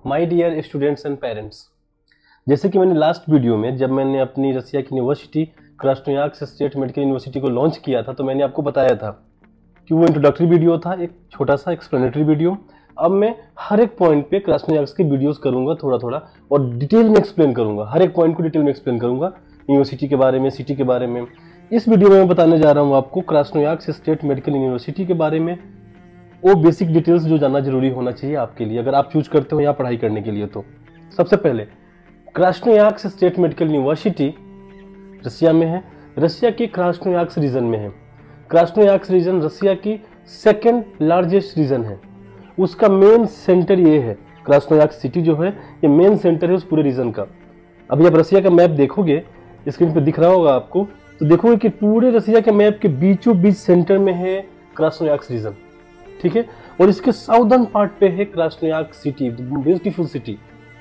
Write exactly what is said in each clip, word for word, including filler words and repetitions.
My dear students and parents, जैसे कि मैंने लास्ट वीडियो में जब मैंने अपनी रसिया की university Krasnoyarsk state medical university को लॉन्च किया था तो मैंने आपको बताया था कि वो इंट्रोडक्टरी वीडियो था, एक छोटा सा एक्सप्लेनेटरी वीडियो। अब मैं हर एक पॉइंट पे क्रास्नोयार्स्क के वीडियोस करूंगा थोड़ा थोड़ा और डिटेल में एक्सप्लेन करूंगा, हर एक पॉइंट को डिटेल में एक्सप्लेन करूंगा, यूनिवर्सिटी के बारे में, सिटी के बारे में। इस वीडियो में मैं बताने जा रहा हूँ आपको क्रास्नोयार्स्क स्टेट मेडिकल यूनिवर्सिटी के बारे में, वो बेसिक डिटेल्स जो जानना जरूरी होना चाहिए आपके लिए अगर आप चूज करते हो यहाँ पढ़ाई करने के लिए। तो सबसे पहले Krasnoyarsk state medical university Russia में है, रसिया के क्रास्नोयार्स्क रीजन में है। क्रास्नोयार्स्क रीजन रसिया की सेकेंड लार्जेस्ट रीजन है, उसका मेन सेंटर ये है। क्रास्नोयार्स्क सिटी जो है ये मेन सेंटर है उस पूरे रीजन का। अभी आप रसिया का मैप देखोगे, स्क्रीन पे दिख रहा होगा आपको, तो देखोगे कि पूरे रसिया के मैप के बीचों बीच सेंटर में है क्रास्नोयार्स्क रीजन, ठीक है। और इसके साउदर्न पार्ट पे है क्रास्नोयार्स्क सिटी, ब्यूटीफुल सिटी।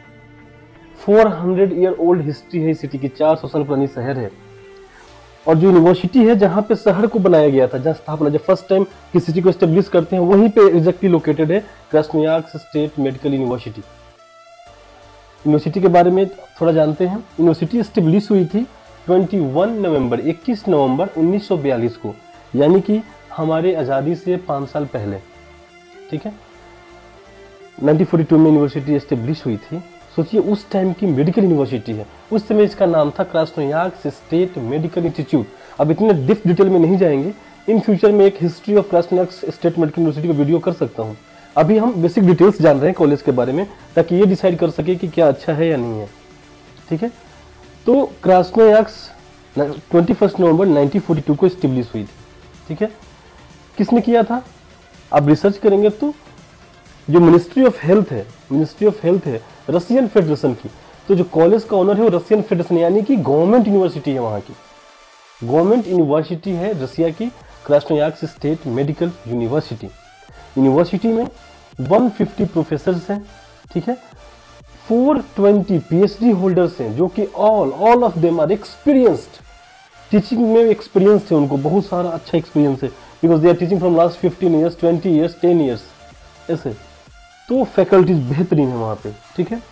चार सौ ईयर ओल्ड हिस्ट्री है इस सिटी की, चार सौ साल पुरानी शहर है। और जो यूनिवर्सिटी है जहां पे शहर को बनाया गया था, जहां स्थापना जब फर्स्ट टाइम किसी सिटी को एस्टेब्लिश करते हैं वहीं पे एग्जैक्टली लोकेटेड है Krasnoyarsk state medical university. University के बारे में थोड़ा जानते हैं। यूनिवर्सिटी एस्टेब्लिश हुई थी इक्कीस नवंबर इक्कीस नवंबर उन्नीस सौ बयालीस को, यानी कि हमारे आज़ादी से पाँच साल पहले, ठीक है। उन्नीस सौ बयालीस में यूनिवर्सिटी एस्टेब्लिश हुई थी। सोचिए उस टाइम की मेडिकल यूनिवर्सिटी है, उस समय इसका नाम था क्रास्नोयार्स्क स्टेट मेडिकल इंस्टीट्यूट। अब इतने डिप डिटेल में नहीं जाएंगे, इन फ्यूचर में एक history of Krasnoyarsk state medical university का वीडियो कर सकता हूँ। अभी हम बेसिक डिटेल्स जान रहे हैं कॉलेज के बारे में, ताकि ये डिसाइड कर सके कि क्या अच्छा है या नहीं है, ठीक है। तो Krasnoyarsk twenty first November nineteen forty two को एस्टेब्लिश हुई थी, ठीक है। किसने किया था? आप रिसर्च करेंगे तो जो मिनिस्ट्री ऑफ हेल्थ है, मिनिस्ट्री ऑफ हेल्थ है रशियन फेडरेशन की, तो जो कॉलेज का ओनर है वो रशियन फेडरेशन यानी कि गवर्नमेंट यूनिवर्सिटी है, वहाँ की गवर्नमेंट यूनिवर्सिटी है रशिया की Krasnoyarsk state medical university. University में एक सौ पचास प्रोफेसर्स हैं, ठीक है। चार सौ बीस पीएचडी होल्डर्स हैं जो कि all all of them are experienced, teaching में एक्सपीरियंस है उनको, बहुत सारा अच्छा एक्सपीरियंस है, because they are teaching from last fifteen years, twenty years, ten years ऐसे। तो फैकल्टीज बेहतरीन है वहाँ पे, ठीक है।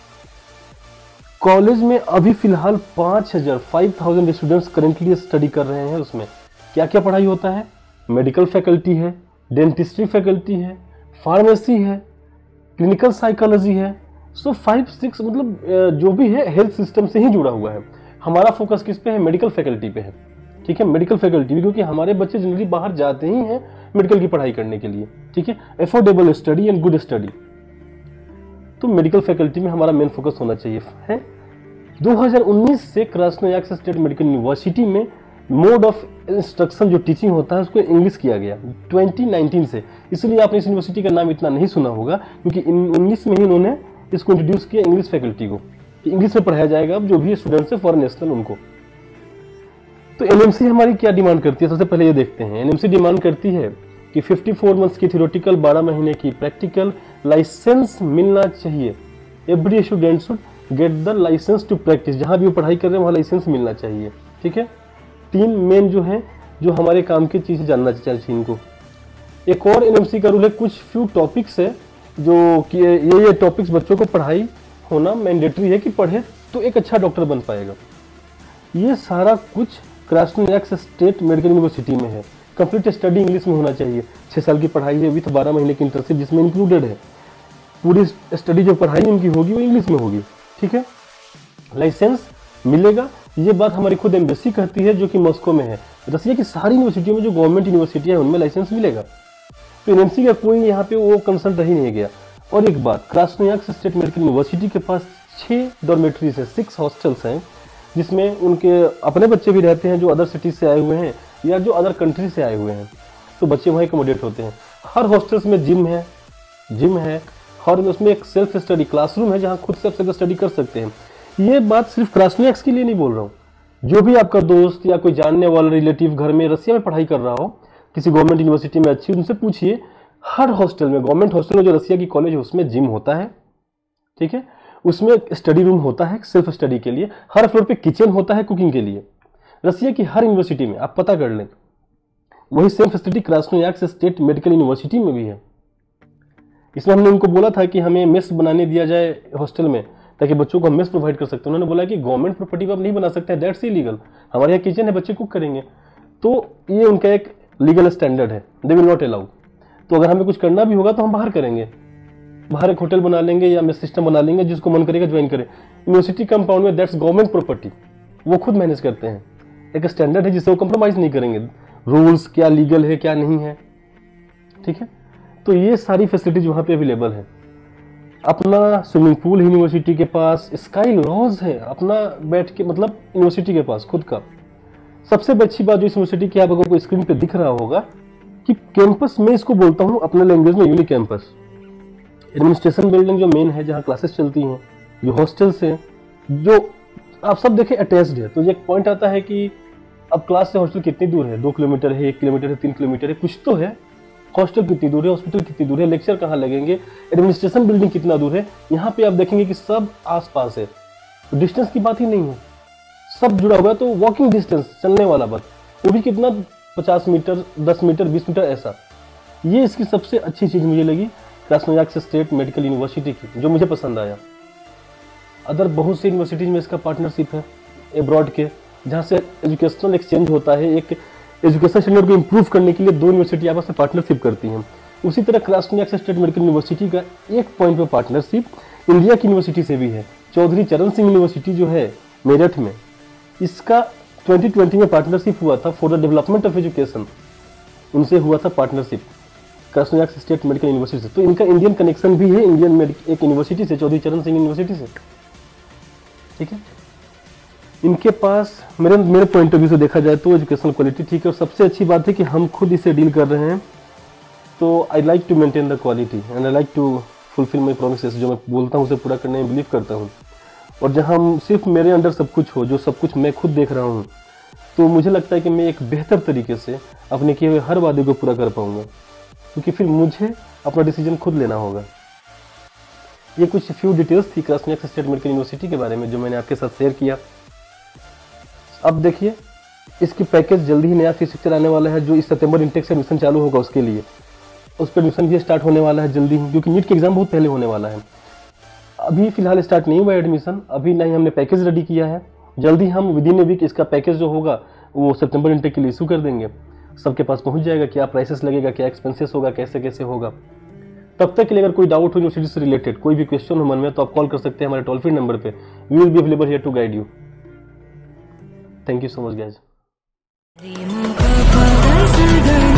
कॉलेज में अभी फिलहाल पाँच हजार five thousand students currently study कर रहे हैं। उसमें क्या क्या पढ़ाई होता है? मेडिकल फैकल्टी है, डेंटिस्ट्री फैकल्टी है, फार्मेसी है, क्लिनिकल साइकोलॉजी है। सो फाइव सिक्स मतलब जो भी है हेल्थ सिस्टम से ही जुड़ा हुआ है। हमारा फोकस किस पे है? मेडिकल फैकल्टी पे है, ठीक है। मेडिकल फैकल्टी, क्योंकि हमारे बच्चे जनरली बाहर जाते ही हैं मेडिकल की पढ़ाई करने के लिए, ठीक है। Affordable study and good study, तो मेडिकल फैकल्टी में हमारा मेन फोकस होना चाहिए है। दो हज़ार उन्नीस से क्रास्नोयार्स्क स्टेट मेडिकल यूनिवर्सिटी में मोड ऑफ इंस्ट्रक्शन जो टीचिंग होता है उसको इंग्लिश किया गया दो हज़ार उन्नीस से, इसलिए आपने इस यूनिवर्सिटी का नाम इतना नहीं सुना होगा, क्योंकि उन्नीस में ही उन्होंने इसको इंट्रोड्यूस किया इंग्लिश फैकल्टी को, इंग्लिश में पढ़ाया जाएगा अब जो भी स्टूडेंट्स है फॉरेन नेशनल उनको। तो एनएमसी हमारी क्या डिमांड करती है? सबसे पहले ये देखते हैं। एनएमसी डिमांड करती है कि चौवन मंथ्स की थ्योरेटिकल, बारह महीने की प्रैक्टिकल लाइसेंस मिलना चाहिए। Every student should get the license to practice, जहां भी वो पढ़ाई कर रहे हैं वहां लाइसेंस मिलना चाहिए, ठीक है। तीन मेन जो है जो हमारे काम की चीजें जानना चाहिए इनको। एक और एनएमसी का रूल है, कुछ फ्यू टॉपिक्स है जो कि ये ये टॉपिक्स बच्चों को पढ़ाई होना मैंडेटरी है कि पढ़े तो एक अच्छा डॉक्टर बन पाएगा। ये सारा कुछ क्रास्नोयार्स्क स्टेट मेडिकल यूनिवर्सिटी में है। कंप्लीट स्टडी इंग्लिश में होना चाहिए, छः साल की पढ़ाई है विथ बारह महीने की इंटर्नशिप जिसमें इंक्लूडेड है। पूरी स्टडी जो पढ़ाई उनकी होगी वो इंग्लिश में होगी, ठीक है। लाइसेंस मिलेगा, ये बात हमारी खुद एम्बेसी कहती है जो कि मॉस्को में है। रसिया की सारी यूनिवर्सिटियों में जो गवर्नमेंट यूनिवर्सिटी है उनमें लाइसेंस मिलेगा, तो एनएमसी का कोई यहाँ पे वो कंसर्न रह ही नहीं गया। और एक बात, क्रास्नोयार्स्क स्टेट मेडिकल यूनिवर्सिटी के पास छः डॉर्मेटरीज है, सिक्स हॉस्टल्स हैं, जिसमें उनके अपने बच्चे भी रहते हैं जो अदर सिटीज से आए हुए हैं या जो अदर कंट्री से आए हुए हैं, तो बच्चे वहाँ एकोमोडेट होते हैं। हर हॉस्टल्स में जिम है, जिम है और उसमें एक सेल्फ स्टडी क्लासरूम है जहाँ खुद से सेल्फ स्टडी कर सकते हैं। ये बात सिर्फ क्रास्नोयार्स्क के लिए नहीं बोल रहा हूँ, जो भी आपका दोस्त या कोई जानने वाला रिलेटिव घर में रसिया में पढ़ाई कर रहा हो किसी गवर्नमेंट यूनिवर्सिटी में अच्छी, उनसे पूछिए। हर हॉस्टल में, गवर्नमेंट हॉस्टल में जो रसिया की कॉलेज है उसमें जिम होता है, ठीक है। उसमें स्टडी रूम होता है सेल्फ स्टडी के लिए, हर फ्लोर पे किचन होता है कुकिंग के लिए। रसिया की हर यूनिवर्सिटी में आप पता कर लें, वही same facility Krasnoyarsk state medical university में भी है। इसमें हमने उनको बोला था कि हमें मेस बनाने दिया जाए हॉस्टल में, ताकि बच्चों को हम मेस प्रोवाइड कर सकते हैं। उन्होंने बोला कि गवर्नमेंट प्रॉपर्टी पर आप नहीं बना सकते हैं, दैट्स इलीगल, हमारे यहाँ किचन है, बच्चे कुक करेंगे। तो ये उनका एक लीगल स्टैंडर्ड है, दे विल नॉट अलाउ। तो अगर हमें कुछ करना भी होगा तो हम बाहर करेंगे, बाहर एक होटल बना लेंगे या मेस सिस्टम बना लेंगे, जिसको मन करेगा ज्वाइन करे। यूनिवर्सिटी कंपाउंड में दैट्स गवर्नमेंट प्रॉपर्टी, वो खुद मैनेज करते हैं, एक स्टैंडर्ड है जिससे वो कंप्रोमाइज नहीं करेंगे। रूल्स क्या लीगल है क्या नहीं है, ठीक है। तो ये सारी फैसिलिटीज वहाँ पे अवेलेबल है। अपना स्विमिंग पूल है यूनिवर्सिटी के पास, स्काई लॉज है अपना बैठ के, मतलब यूनिवर्सिटी के पास खुद का। सबसे अच्छी बात जो इस यूनिवर्सिटी की आप लोगों को स्क्रीन पे दिख रहा होगा कि कैंपस में, इसको बोलता हूँ अपने लैंग्वेज में यूनि कैंपस। एडमिनिस्ट्रेशन बिल्डिंग जो मेन है, जहाँ क्लासेस चलती हैं, जो हॉस्टल्स हैं, जो आप सब देखें अटैच्ड है। तो ये एक पॉइंट आता है कि अब क्लास से हॉस्टल कितनी दूर है, दो किलोमीटर है, एक किलोमीटर है, तीन किलोमीटर है, कुछ तो है। हॉस्टल कितनी दूर है, हॉस्पिटल कितनी दूर है, लेक्चर कहाँ लगेंगे, एडमिनिस्ट्रेशन बिल्डिंग कितना दूर है, यहाँ पे आप देखेंगे कि सब आसपास है। तो डिस्टेंस की बात ही नहीं है, सब जुड़ा हुआ है। तो वॉकिंग डिस्टेंस, चलने वाला बात, वो भी कितना, पचास मीटर, दस मीटर, बीस मीटर ऐसा। ये इसकी सबसे अच्छी चीज़ मुझे लगी क्रास्नोयार्स्क स्टेट मेडिकल यूनिवर्सिटी की, जो मुझे पसंद आया। अदर बहुत सी यूनिवर्सिटीज में इसका पार्टनरशिप है एब्रॉड के, जहाँ से एजुकेशनल एक्सचेंज होता है। एक एजुकेशन स्टैंडर्ड को इम्प्रूव करने के लिए दो यूनिवर्सिटी आपस में पार्टनरशिप करती हैं। उसी तरह क्रास्नोयार्स्क स्टेट मेडिकल यूनिवर्सिटी का एक पॉइंट पर पार्टनरशिप इंडिया की यूनिवर्सिटी से भी है। चौधरी चरण सिंह यूनिवर्सिटी जो है मेरठ में, इसका ट्वेंटी ट्वेंटी में पार्टनरशिप हुआ था for the development of education, उनसे हुआ था partnership Krasnoyarsk state medical University से। तो इनका इंडियन कनेक्शन भी है, इंडियन एक यूनिवर्सिटी से, चौधरी चरण सिंह यूनिवर्सिटी से, ठीक है। इनके पास मेरे मेरे पॉइंट ऑफ व्यू से देखा जाए तो एजुकेशनल क्वालिटी ठीक है, और सबसे अच्छी बात है कि हम खुद इसे डील कर रहे हैं। तो I like to maintain the quality and I like to fulfil my promises. जो मैं बोलता हूँ उसे पूरा करने में बिलीव करता हूँ। और जहाँ सिर्फ मेरे अंडर सब कुछ हो, जो सब कुछ मैं खुद देख रहा हूँ, तो मुझे लगता है कि मैं एक बेहतर तरीके से अपने किए हुए हर वादे को पूरा कर पाऊंगा, क्योंकि फिर मुझे अपना डिसीजन खुद लेना होगा। ये कुछ फ्यू डिटेल्स थी क्रास्नोयार्स्क स्टेट मेडिकल यूनिवर्सिटी के बारे में, जो मैंने आपके साथ शेयर किया। अब देखिए, इसकी पैकेज जल्दी ही नया फीस स्ट्रक्चर आने वाला है, जो इस सितंबर इंटेक से एडमिशन चालू होगा उसके लिए। उस पर एडमिशन भी स्टार्ट होने वाला है जल्दी ही, क्योंकि नीट के एग्जाम बहुत पहले होने वाला है। अभी फिलहाल स्टार्ट नहीं हुआ एडमिशन, अभी नहीं हमने पैकेज रेडी किया है। जल्दी हम विद इन ए वीक इसका पैकेज जो होगा वो सितंबर इंटेक के लिए इशू कर देंगे, सबके पास पहुंच जाएगा। क्या प्राइसेस लगेगा, क्या एक्सपेंसेस होगा, कैसे कैसे होगा। तब तक के लिए अगर कोई डाउट हो यूनिवर्सिटी से रिलेटेड, कोई भी क्वेश्चन हो मन में, तो आप कॉल कर सकते हैं हमारे टोल फ्री नंबर पे। We will be available here to guide you. Thank you so much guys.